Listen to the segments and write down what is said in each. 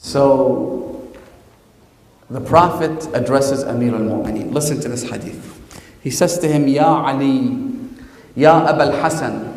So the Prophet addresses Amir al-Mu'mineen. Listen to this hadith. He says to him, Ya Ali, Ya Aba al-Hasan.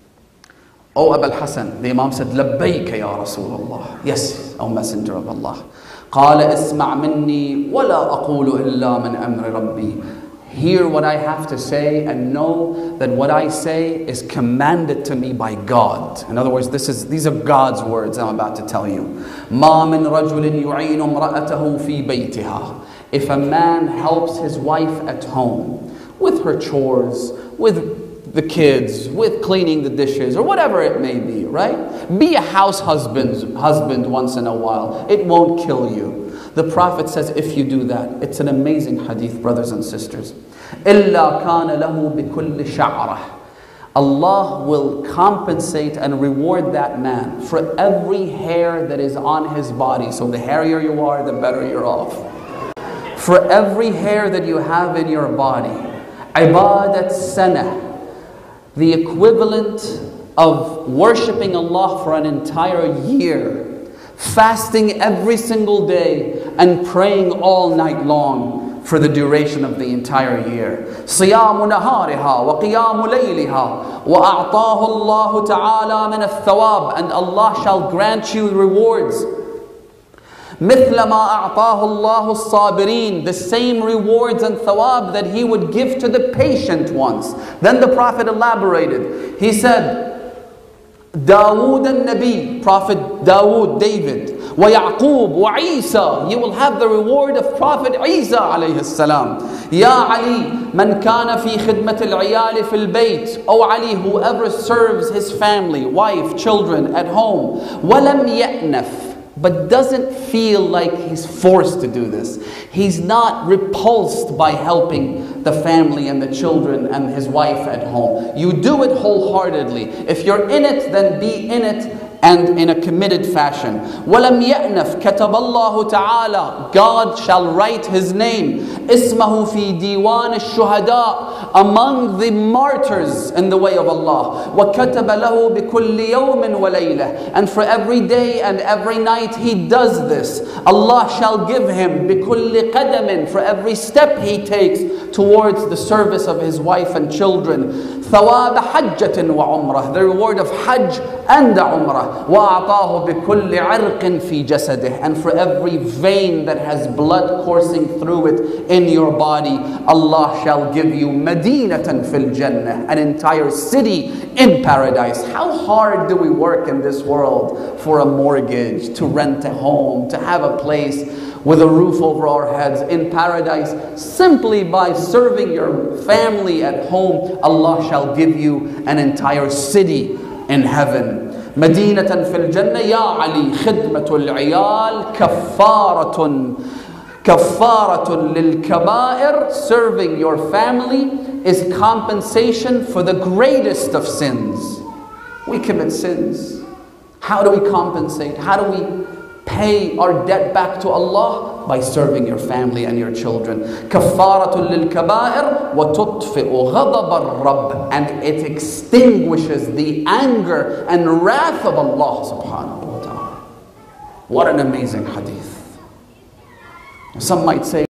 O Aba al-Hasan. The Imam said, Labbayka ya Rasulullah. Yes, O Messenger of Allah. قال اسمع مني ولا أقول إلا من أمر ربي. Hear what I have to say and know that what I say is commanded to me by God. In other words, these are God's words I'm about to tell you. ما من رجل يعين امرأته في بيتها. If a man helps his wife at home with her chores, with the kids, with cleaning the dishes, or whatever it may be, right? Be a house husband once in a while. It won't kill you. The Prophet says if you do that, it's an amazing hadith, brothers and sisters. إِلَّا كَانَ لَهُ بِكُلِّ شَعْرَةٍ. Allah will compensate and reward that man for every hair that is on his body. So the hairier you are, the better you're off. For every hair that you have in your body. Ibadat sana, the equivalent of worshipping Allah for an entire year. Fasting every single day and praying all night long for the duration of the entire year. صِيَامُ نَهَارِهَا وَقِيَامُ لَيْلِهَا وَأَعْطَاهُ اللَّهُ تَعَالَى مِنَ الثَّوَابِ. And Allah shall grant you rewards. مِثْلَ مَا أَعْطَاهُ اللَّهُ الصَّابِرِينَ. The same rewards and thawab that He would give to the patient ones. Then the Prophet elaborated. He said, Dawood al-Nabi, Prophet Dawood, David, وَيَعْقُوب وَعِيسَى. You will have the reward of Prophet Isa alayhi salam. Ya Ali, man kana fi khidmat al-'iyal fi al-bayt. O Ali, whoever serves his family, wife, children at home, وَلَمْ يَأْنَفْ, but doesn't feel like he's forced to do this. He's not repulsed by helping the family and the children and his wife at home. You do it wholeheartedly. If you're in it, then be in it and in a committed fashion. وَلَمْ يَأْنَفْ كَتَبَ اللَّهُ تَعَالَى. God shall write His name. اسمه في ديوان الشهداء, among the martyrs in the way of Allah. وَكَتَبَ لَهُ بِكُلِّ يَوْمٍ وَلَيْلَةٍ. And for every day and every night he does this, Allah shall give him بِكُلِّ قَدَمٍ, for every step he takes towards the service of his wife and children. ثواب حجة وعمرة, the reward of Hajj and the Umrah. وَأَعْطَاهُ بِكُلِّ عِرْقٍ فِي جَسَدِهِ. And for every vein that has blood coursing through it in your body, Allah shall give you Madinatan fil Jannah, an entire city in paradise. How hard do we work in this world for a mortgage, to rent a home, to have a place with a roof over our heads in paradise? Simply by serving your family at home, Allah shall give you an entire city in heaven. Madinatan fil Jannah. Ya Ali, khidmatul iyal kaffaratun lil kaba'ir. Serving your family is compensation for the greatest of sins. We commit sins. How do we compensate? How do we pay our debt back to Allah? By serving your family and your children. Kaffaratul lil kaba'ir wa tutfi'u ghadab ar-rabb. And it extinguishes the anger and wrath of Allah subhanahu wa ta'ala. What an amazing hadith. Some might say,